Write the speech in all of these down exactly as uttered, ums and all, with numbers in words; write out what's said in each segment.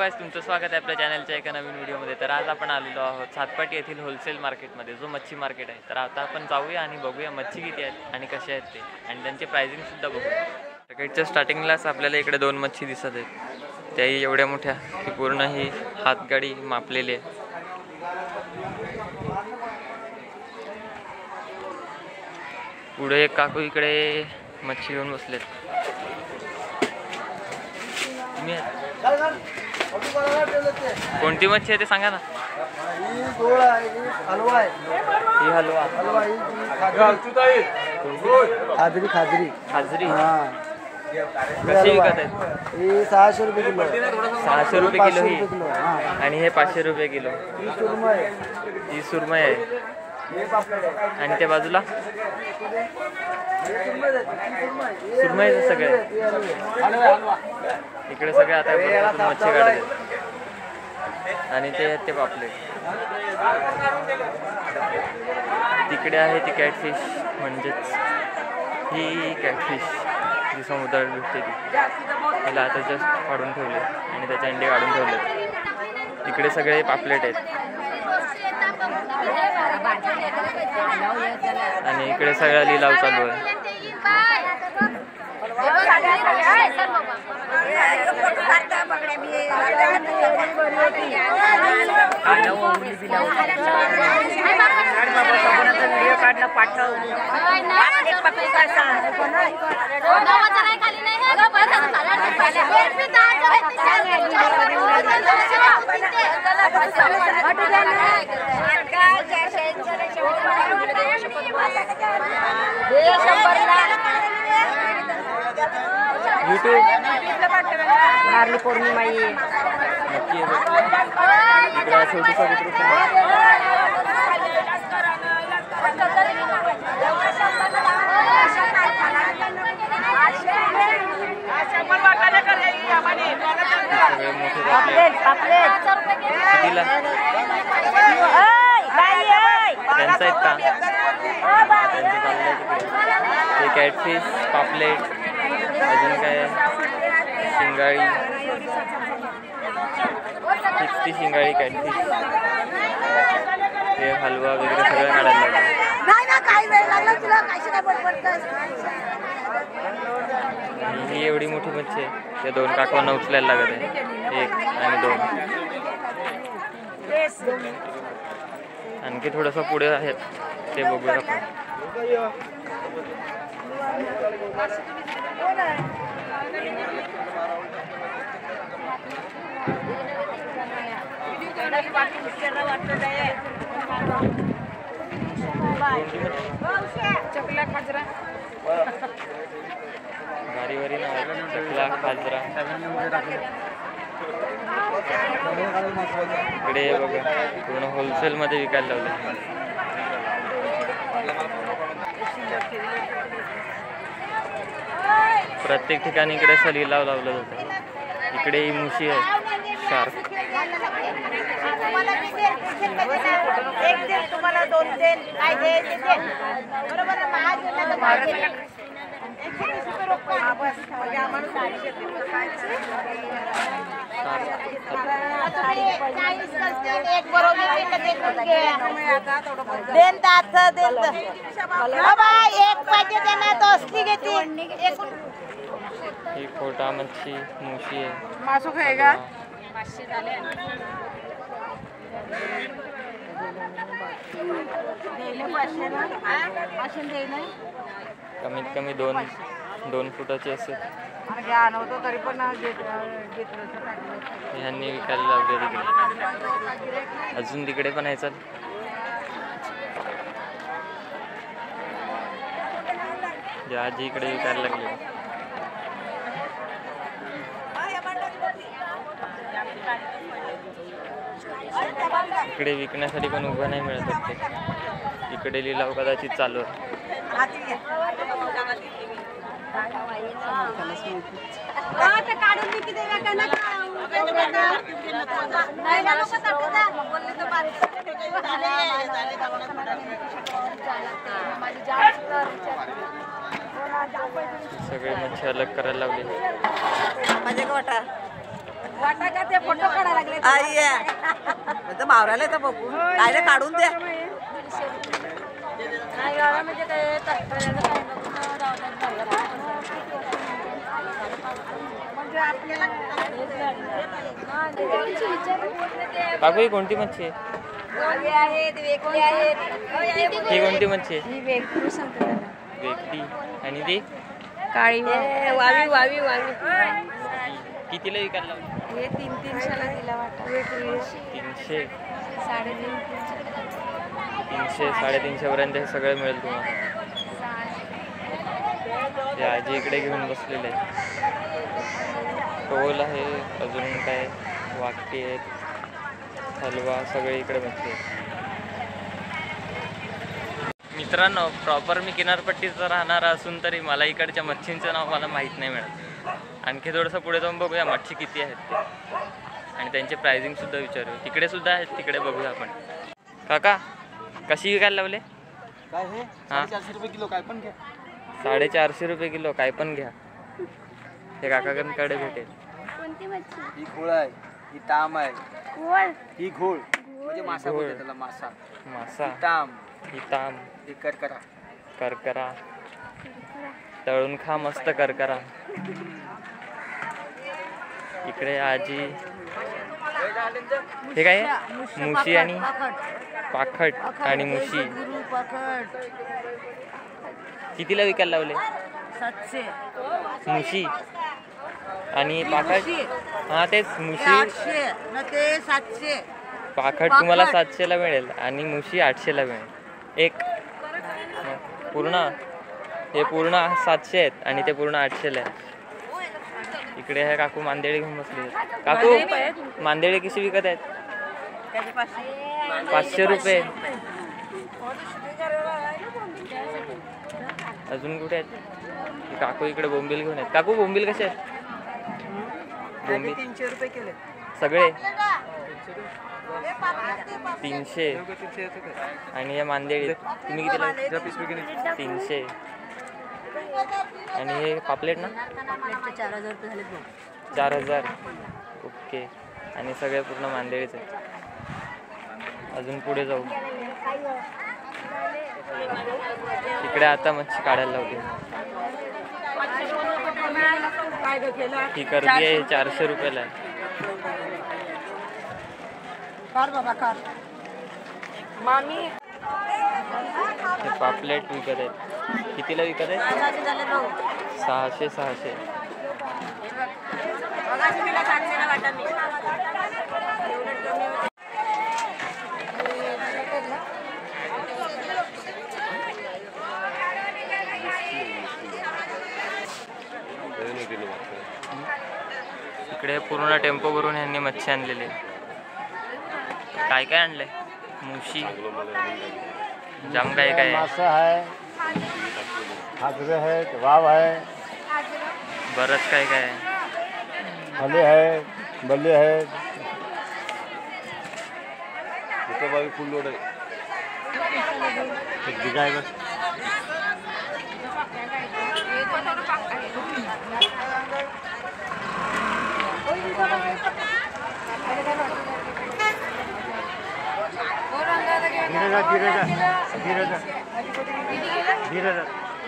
Guys, तुमचं स्वागत आहे आपल्या चॅनलच्या एका नवीन व्हिडिओमध्ये। तर आज आपण आलेलो आहोत सातपाटी येथील होलसेल मार्केटमध्ये, जो मच्छी मार्केट आहे। तर आता आपण जाऊया आणि बघूया मच्छी किती आहेत आणि कशा आहेत ते, आणि त्यांचे प्राइसिंग सुद्धा बघूया। मार्केटच्या स्टार्टिंगलाच आपल्याला इकडे दोन मच्छी दिसत आहेत, त्याही एवढ्या मोठ्या की पूर्ण ही हातगाडी मापलेली आहे। पुढे एक काकू इकडे मच्छी घेऊन बसलेत। कोणती मच्छी आहे ते सांगा ना। ही गोळ आहे, ही हलवा आहे, ही हलवा हलवा ही खाजरी खाजरी खाजरी हां कशी विकत आहेत? ही सहाशे रुपये किलो, सहाशे रुपये किलो ही, किलो हां, आणि हे पाचशे रुपये किलो। ही सुरमई, ही सुरमई आहे, हे पापलेट आहे, आणि त्या बाजूला सुरमई सगळे इकडे सगळे आता मच्छी काढते, आणि ते आहेत ते पापलेट। तिकडे आहे ती कॅटफिश, म्हणजेच ही कॅटफिश जी समुद्रात भेटते ती, तिला आता जस्ट काढून ठेवले आणि त्याचे अंडे काढून ठेवले। इकडे सगळे पापलेट आहेत, आणि इकडे सगळा लिलाव चालू आहे। यूट्यूब नारळी पौर्णिमा आहे, नक्की इकडे छोटीसा त्यांचं आहेत का? त्यांचं चाललंय तिकडे ते कॅटफिश, पापलेट, अजून काय शिंगाळी, ती शिंगाळी कॅटफिश, हे हलवा वगैरे सगळं काढायला लागलं। ही एवढी मोठी मच्छी आहे, ते दोन काकवांना उचलायला लागत आहे, एक आणि दोन। आणखी थोडंसं पुढे आहेत, ते बघूया आपण। चकला खाजरा, भारी भारी ना, चकला खाजरा। इकडे बघा पूर्ण होलसेल मध्ये विकायला लावले। प्रत्येक ठिकाणी इकडे असं लिलाव लावलं जातं। इकडे ही मुशी आहे, शार्क। ही खोटा मच्छी मुशी आहे, मासू खाएगा। कमीत कमी दोन दोन फुटाचे असेल। तरी पण ह्यांनी विकायला लावले तिकडे, अजून तिकडे पण आहे। चल आजी इकडे विकायला लागले। इकडे विकण्यासाठी पण उभं नाही मिळत ते, इकडे लिलाव कदाचित चालू आहे। सगळे मच्छी अलग करायला लावले। वाटा का ते फोटो काढायला लागले आई आहे मावरायला तर बघू काय रे काढून द्या नाही गावामध्ये काय तक्रारीला काय नको दावतात म्हणजे आपल्याला काकू ही कोणती मच्छी आहे? गोळी आहेत वेकली आहेत ही कोणती मच्छी आहे? ही वेकली सांगते वेकटी. आणि ती काळी वावी वावी वावी कितीला विकायला लावली? हे तीन तीनशेला दिला वाटा वेकली तीनशे साडेतीन तीनशे तीनशे साडेतीनशे पर्यंत हे सगळं मिळेल तुम्हाला. हे आजी इकडे घेऊन बसलेले आहे. टोल आहे, अजून काय वाकटी आहेत, हलवा सगळे इकडे बसले. मित्रांनो, प्रॉपर मी किनारपट्टीचं राहणार असून तरी मला इकडच्या मच्छींचं नाव मला माहीत नाही मिळत. आणखी थोडंसं पुढे जाऊन बघूया मच्छी किती आहेत ते, आणि त्यांचे प्राइसिंगसुद्धा विचारू. तिकडे सुद्धा आहेत, तिकडे बघूया आपण. काका कशी विकायला लावले? काय हे हां चारशे रुपये किलो काय पण घ्या. साडेचारशे रुपये किलो काय पण घ्या. हे काकाकडे भेटेल. कोणती मच्छी ही घोळ आहे, ही ताम आहे, कोळ ही घोळ म्हणजे मासा घोळ. बोलतात त्याला, मासा. मासा, ताम, ही ताम, ही करकरा. करकरा. तळून खा मस्त करकरा. इकडे आजी. हे काय आहे? मुशी आणि पाखट आणि मुशी. कितीला विकायला लावले? सातशे मुशी आणि पाखट. हा तेच मुशी. आठशे न ते सातशे पाखट तुम्हाला सातशेला मिळेल आणि मुशी आठशेला मिळेल एक. पूर्ण हे पूर्ण सातशे आहेत आणि ते पूर्ण आठशेला आहे. इकडे आहे काकू मांदेळे घेऊन बसले. काकू मांदेळे कशी विकत आहेत? पाचशे रुपये. अजून कुठे आहेत? काकू इकडे बोंबील घेऊन आहेत. काकू बोंबील कसे आहेत? बोंबील तीनशे रुपये केले सगळे तीनशे. आणि हे मांदेळी तुम्ही कितीला? तीनशे. आणि हे पापलेट ना? चार हजार रुपये झाले चार हजार ओके. आणि सगळे पूर्ण मांदेळीच आहेत. अजून पुढे जाऊ. इकडे आता मच्छी काढायला लावते. ही कर्दी आहे, चारशे रुपयाला आहे. हे पापलेट विकत आहेत. कितीला विकत आहेत? सहाशे सहाशे. इकडे पूर्ण टेम्पो भरून यांनी मच्छी आणलेली. काय काय आणलंय? मुशी, जाम काय काय आहे. मासा आहे, खाजरे आहेत, वाव आहे, बरंच काय काय आहे. हले आहे, बल्ले आहेत. बाई फुल लोड आहे. धीरे जा धीरे जा धीरे जा धीरे जा.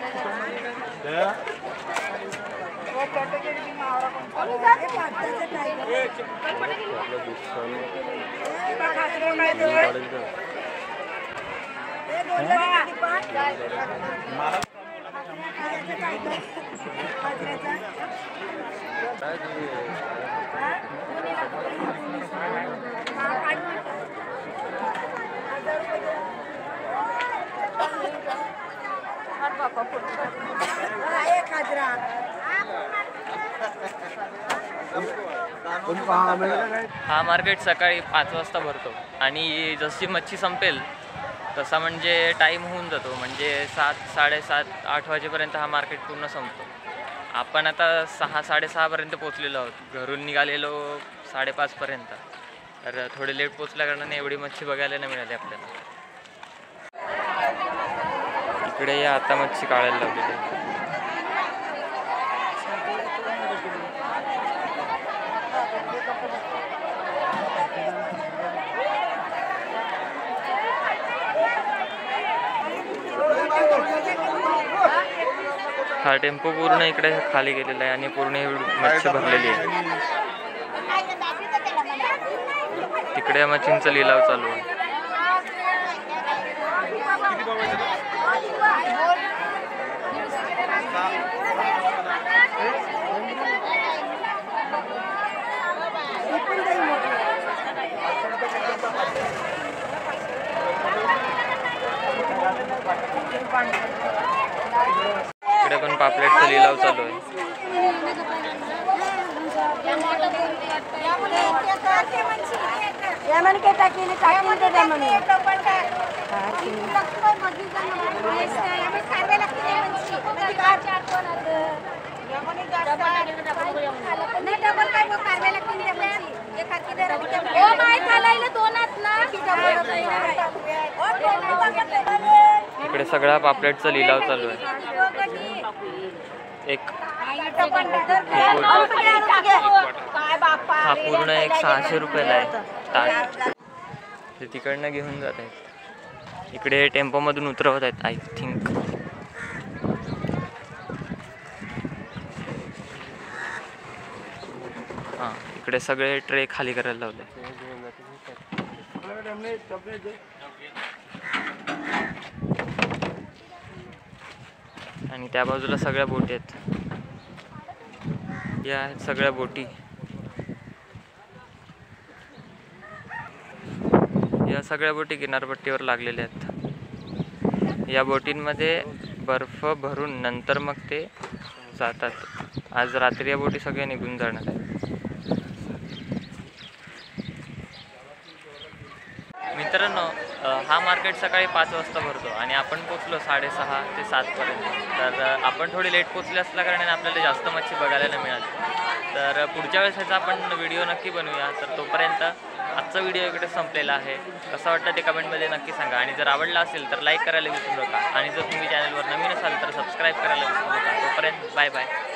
हा मार्केट सकाळी पाच वाजता भरतो आणि जशी मच्छी संपेल तसा म्हणजे टाईम होऊन जातो. म्हणजे सात साडेसात आठ वाजेपर्यंत हा मार्केट पूर्ण संपतो. आपण आता सहा साडेसहापर्यंत पोचलेलो आहोत. घरून निघालेलो साडेपाचपर्यंत. तर थोडे लेट पोचल्या कारणाने एवढी मच्छी बघायला नाही मिळाली आपल्याला. इकडे या आता मच्छी काढायला लावलेली. हा टेम्पो पूर्ण इकडे खाली गेलेला आहे आणि पूर्ण ही मच्छी भरलेली आहे. तिकडे मच्छींचा लिलाव चालू आहे. इकडे पण पापलेटचा लिलाव चालू आहे. इकडे सगळा पापलेटचा लिलाव चालू आहे. एक हा पूर्ण एक सहाशे रुपयाला आहे ताट. ते तिकडनं घेऊन जात आहेत. इकडे टेम्पोमधून उतरवत आहेत आय थिंक. हां इकडे सगळे ट्रे खाली करायला लावले. आणि त्या बाजूला सगळ्या बोटी आहेत. या आहेत सगळ्या बोटी. या सगळ्या बोटी किनारपट्टीवर लागलेल्या आहेत. या बोटींमध्ये बर्फ भरून नंतर मग ते जातात. आज रात्री या बोटी सगळ्या निघून जाणार आहेत. मित्रांनो हा मार्केट सकाळी पाच वाजता भरतो आणि आपण पोचलो साडेसहा ते सातपर्यंत. तर आपण थोडी लेट पोचले असल्या कारणाने आपल्याला जास्त मच्छी बघायला नाही मिळाली. तर पुढच्या वेळेस ह्याचा आपण व्हिडिओ नक्की बनवूया. तर तोपर्यंत आजचा व्हिडिओ इकडे संपलेला आहे. कसं वाटतं ते कमेंटमध्ये नक्की सांगा. आणि जर आवडला असेल तर लाईक करायला विसरू नका. आणि जर तुम्ही चॅनलवर नवीन असाल तर सबस्क्राईब करायला विसरू नका. तोपर्यंत बाय बाय.